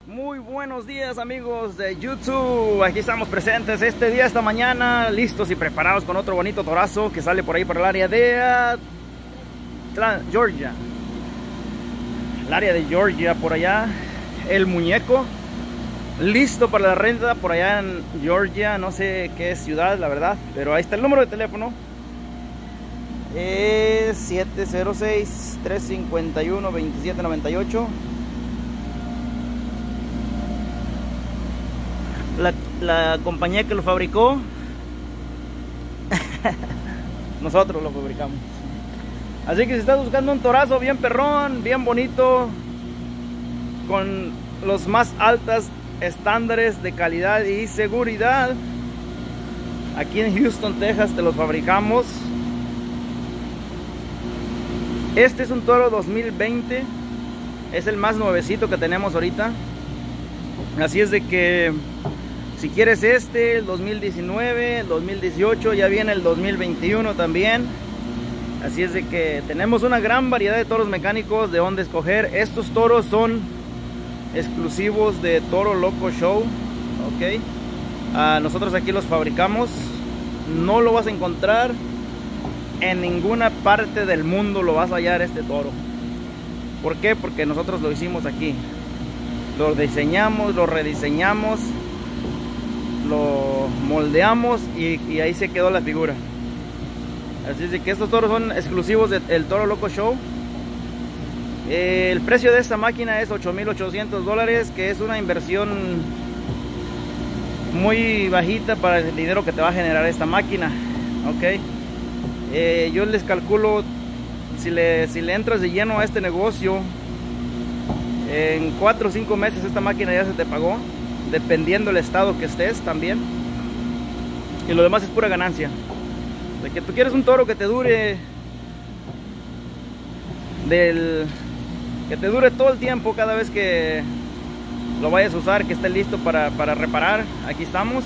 Muy buenos días amigos de YouTube, aquí estamos presentes este día, esta mañana, listos y preparados con otro bonito torazo que sale por ahí por el área de Georgia. El área de Georgia, por allá, el muñeco, listo para la renta por allá en Georgia, no sé qué ciudad la verdad, pero ahí está el número de teléfono. Es 706-351-2798. La compañía que lo fabricó, nosotros lo fabricamos. Así que si estás buscando un torazo bien perrón, bien bonito, con los más altos estándares de calidad y seguridad, aquí en Houston, Texas te los fabricamos. Este es un toro 2020, es el más nuevecito que tenemos ahorita. Así es de que si quieres el 2019, el 2018, ya viene el 2021 también. Así es de que tenemos una gran variedad de toros mecánicos de donde escoger. Estos toros son exclusivos de Toro Loco Show, ok. Nosotros aquí los fabricamos. No lo vas a encontrar en ninguna parte del mundo, lo vas a hallar este toro. ¿Por qué? Porque nosotros lo hicimos aquí. Lo diseñamos, lo rediseñamos, lo moldeamos y ahí se quedó la figura. Así es de que estos toros son exclusivos del Toro Loco Show. El precio de esta máquina es $8,800, que es una inversión muy bajita para el dinero que te va a generar esta máquina, ok. Yo les calculo, si le entras de lleno a este negocio, en 4 o 5 meses esta máquina ya se te pagó, dependiendo del estado que estés también. Y lo demás es pura ganancia. De que tú quieres un toro que te dure todo el tiempo, cada vez que lo vayas a usar, que esté listo para reparar, aquí estamos.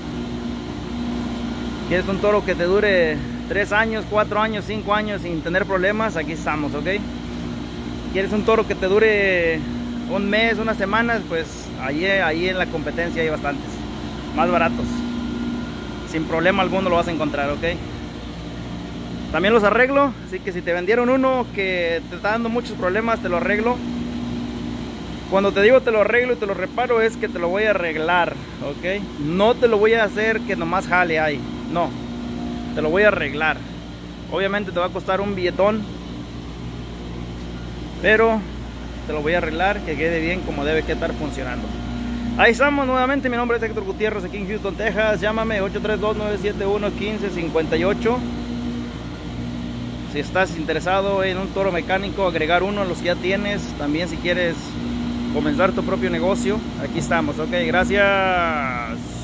Quieres un toro que te dure 3 años, 4 años, 5 años sin tener problemas, aquí estamos, ok. Quieres un toro que te dure un mes, unas semanas, pues ahí en la competencia hay bastantes más baratos, sin problema alguno lo vas a encontrar, ok. También los arreglo, así que si te vendieron uno que te está dando muchos problemas, te lo arreglo. Cuando te digo te lo arreglo y te lo reparo, es que te lo voy a arreglar, ok. No te lo voy a hacer que nomás jale ahí, no, te lo voy a arreglar. Obviamente te va a costar un billetón, pero te lo voy a arreglar, que quede bien como debe que estar funcionando. Ahí estamos nuevamente, mi nombre es Héctor Gutiérrez, aquí en Houston, Texas. Llámame 832-971-1558. Si estás interesado en un toro mecánico, agregar uno a los que ya tienes. También si quieres comenzar tu propio negocio, aquí estamos, ok, gracias.